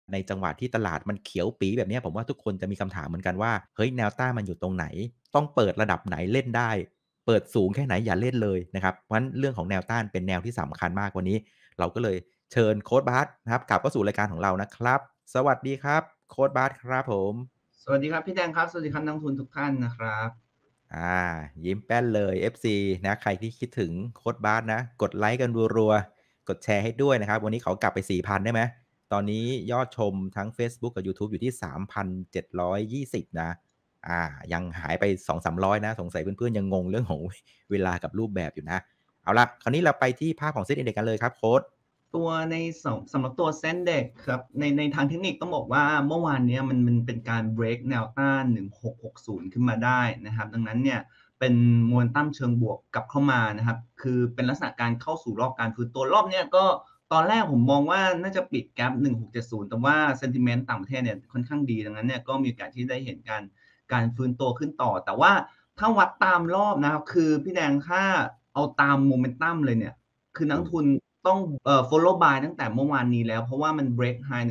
ในจังหวะที่ตลาดมันเขียวปีแบบเนี้ยผมว่าทุกคนจะมีคำถามเหมือนกันว่าเฮ้ยแนวต้านมันอยู่ตรงไหนต้องเปิดระดับไหนเล่นได้เปิดสูงแค่ไหนอย่าเล่นเลยนะครับเพราะฉะนั้นเรื่องของแนวต้านเป็นแนวที่สำคัญมากวันนี้เราก็เลยเชิญโค้ชบาสนะครับกลับเข้าสู่รายการของเรานะครับสวัสดีครับโค้ชบาสครับผมสวัสดีครับพี่แดงครับสวัสดีครับนักลงทุนทุกท่านนะครับอายิ้มแป้นเลย FC นะใครที่คิดถึงโค้ชบาสนะกดไลค์กันรัวๆกดแชร์ให้ด้วยนะครับวันนี้ขอกลับไป 4,000 ได้ไหมตอนนี้ยอดชมทั้งเฟซบุ๊กกับยูทูบอยู่ที่ 3,720 นะยังหายไป200-300นะสงสัยเพื่อนๆยังงงเรื่องของเวลากับรูปแบบอยู่นะเอาล่ะคราวนี้เราไปที่ภาพของ Set Index กันเลยครับโค้ชตัวในสำหรับตัวเซ็นเด็กครับในทางเทคนิคต้องบอกว่าเมื่อวานเนี้ยมันเป็นการเบรกแนวต้าน1660ขึ้นมาได้นะครับดังนั้นเนี่ยเป็นโมเมนตัมเชิงบวกกลับเข้ามานะครับคือเป็นลักษณะการเข้าสู่รอบการฟื้นตัวรอบเนี้ยก็ตอนแรกผมมองว่าน่าจะปิดแกป1670แต่ว่าเซนติเมนต์ต่างประเทศเนี่ยค่อนข้างดีดังนั้นเนี่ยก็มีโอกาสที่ได้เห็นการฟื้นตัวขึ้นต่อแต่ว่าถ้าวัดตามรอบนะครับคือพี่แดงถ้าเอาตามโมเมนตัมเลยเนี่ย คือนักอืมลงทุนต้องfollow buy ตั้งแต่เมื่อวานนี้แล้วเพราะว่ามัน break high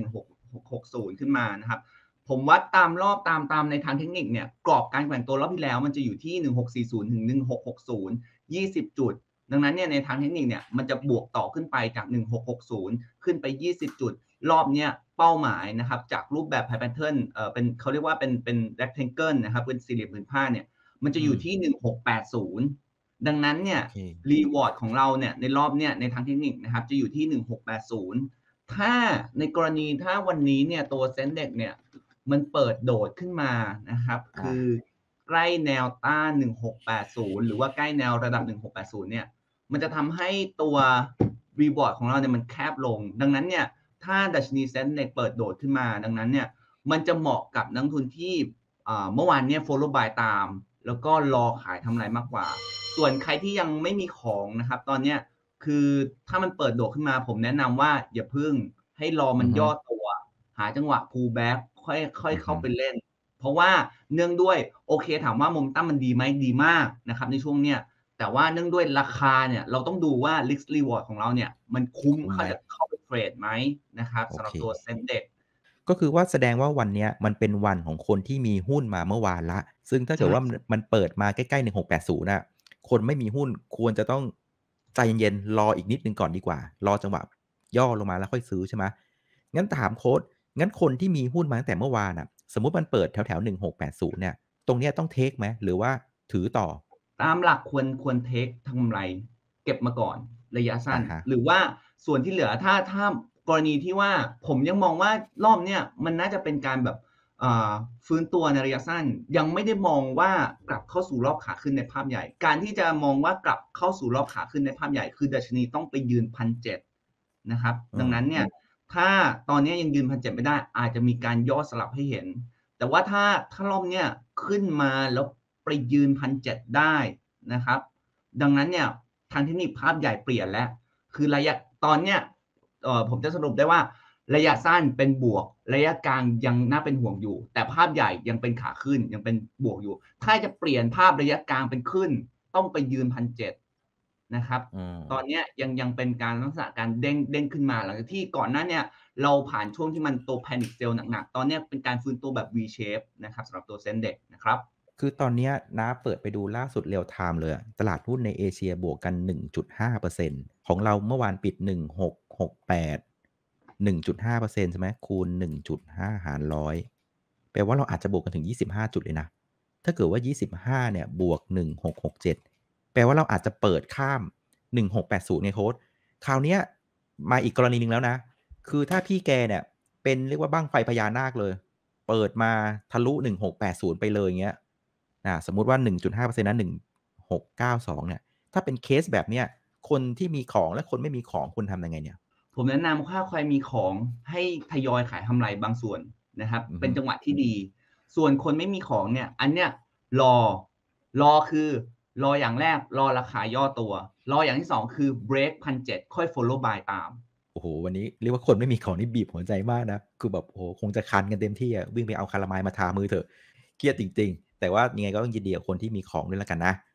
1660ขึ้นมานะครับผมวัดตามรอบตามในทางเทคนิคเนี่ยกรอบการแกว่งตัวรอบที่แล้วมันจะอยู่ที่1640ถึง1660 20จุดดังนั้นเนี่ยในทางเทคนิคเนี่ยมันจะบวกต่อขึ้นไปจาก1660ขึ้นไป20จุดรอบเนี้ยเป้าหมายนะครับจากรูปแบบ Pie Pattern เป็นเขาเรียกว่าเป็น rectangle นะครับเป็นสี่เหลี่ยมผืนผ้าเนี่ยมันจะอืมอยู่ที่1680ดังนั้นเนี่ยโอเครีวอร์ดของเราเนี่ยในรอบเนี่ยในทางเทคนิคนะครับจะอยู่ที่1680ถ้าในกรณีถ้าวันนี้เนี่ยตัว Sendex เนี่ยมันเปิดโดดขึ้นมานะครับอาคือใกล้แนวต้าน1680หรือว่าใกล้แนวระดับ1680เนี่ยมันจะทำให้ตัวรีวอร์ดของเราเนี่ยมันแคบลงดังนั้นเนี่ยถ้าดัชนี Sendex เปิดโดดขึ้นมาดังนั้นเนี่ยมันจะเหมาะกับนักลงทุนที่เมื่อวานเนี่ย follow buy ตามแล้วก็รอขายทำไรมากกว่า ส่วนใครที่ยังไม่มีของนะครับตอนเนี้ยคือถ้ามันเปิดโดดขึ้นมาผมแนะนำว่าอย่าพึ่งให้รอมันอือฮึย่อตัวหาจังหวะ pull back ค่อยอือฮึเข้าไปเล่นเพราะว่าเนื่องด้วยโอเคถามว่า Momentum มันดีไหมดีมากนะครับในช่วงเนี้ยแต่ว่าเนื่องด้วยราคาเนี่ยเราต้องดูว่า risk reward ของเราเนี่ยมันคุ้มคุ้มไหมเข้าไปเทรดไหมนะครับโอเคสำหรับตัว Sendex ก็คือว่าแสดงว่าวันเนี้ยมันเป็นวันของคนที่มีหุ้นมาเมื่อวานแล้วซึ่งถ้าเกิดว่าใช่มันเปิดมาใกล้ๆ1680น่ะคนไม่มีหุ้นควรจะต้องใจเย็นๆรออีกนิดหนึ่งก่อนดีกว่ารอจังหวะย่อลงมาแล้วค่อยซื้อใช่ไหมงั้นถามโคชงั้นคนที่มีหุ้นมาตั้งแต่เมื่อวานน่ะสมมุติมันเปิดแถวๆ1680เนี่ยตรงเนี้ยต้องเทกไหมหรือว่าถือต่อตามหลักควรเทกทำกำไรเก็บมาก่อนระยะสั้นอะฮะหรือว่าส่วนที่เหลือถ้ากรณีที่ว่าผมยังมองว่ารอบเนี้ยมันน่าจะเป็นการแบบอ่าฟื้นตัวในระยะสั้นยังไม่ได้มองว่ากลับเข้าสู่รอบขาขึ้นในภาพใหญ่การที่จะมองว่ากลับเข้าสู่รอบขาขึ้นในภาพใหญ่คือดัชนีต้องไปยืน1,700นะครับอืมดังนั้นเนี่ยถ้าตอนเนี้ยยังยืน1,700ไม่ได้อาจจะมีการย่อสลับให้เห็น แต่ว่าถ้ารอบเนี้ยขึ้นมาแล้วไปยืน1,700ได้นะครับดังนั้นเนี่ยทางเทคนิคภาพใหญ่เปลี่ยนแล้วคือระยะตอนเนี้ยผมจะสรุปได้ว่าระยะสั้นเป็นบวกระยะกลางยังน่าเป็นห่วงอยู่แต่ภาพใหญ่ยังเป็นขาขึ้นยังเป็นบวกอยู่ถ้าจะเปลี่ยนภาพระยะกลางเป็นขึ้นต้องไปยืน1,700นะครับอืมตอนเนี้ยยังเป็นการลักษณะการเด้งขึ้นมาหลังจากที่ก่อนหน้าเนี่ย เราผ่านช่วงที่มันตัว panic sell หนักๆ ตอนเนี้ยเป็นการฟื้นตัวแบบ V shape นะครับสำหรับตัว Sendex นะครับคือตอนเนี้ยน้าเปิดไปดูล่าสุด real time เลยอะตลาดหุ้นในเอเชียบวกกัน 1.5%ของเราเมื่อวานปิด 1668 1.5%ใช่ไหมคูณ 1.5 หารร้อยแปลว่าเราอาจจะบวกกันถึง 25 จุดเลยนะ ถ้าเกิดว่า 25เนี่ยบวก 1667แปลว่าเราอาจจะเปิดข้าม 1680ไงโค้ชคราวเนี้ยมาอีกกรณีหนึ่งแล้วนะ คือถ้าพี่แกเนี่ยเป็นเรียกว่าบั้งไฟพญานาคเลย เปิดมาทะลุ1680ไปเลยอย่างเงี้ยสมมุติว่า 1.5%นะ1692เนี่ยถ้าเป็นเคสแบบเนี้ยคนที่มีของและคนไม่มีของคุณทำยังไงเนี่ยผมแนะนำถ้าใครมีของให้ทยอยขายกำไรบางส่วนนะครับอือฮึเป็นจังหวะที่ดีส่วนคนไม่มีของเนี่ยอันเนี้ยรอรอคือรออย่างแรกรอราคาย่อตัวรออย่างที่2คือเบรก1,700ค่อย follow buy ตามโอ้โฮวันนี้เรียกว่าคนไม่มีของนี่บีบหัวใจมากนะคือแบบโอ้โฮคงจะคันกันเต็มที่อะวิ่งไปเอาคาลามายมาทามือเถอะเครียดจริงๆแต่ว่ายังไงก็ต้องยินดีกับคนที่มีของด้วยแล้วกันนะ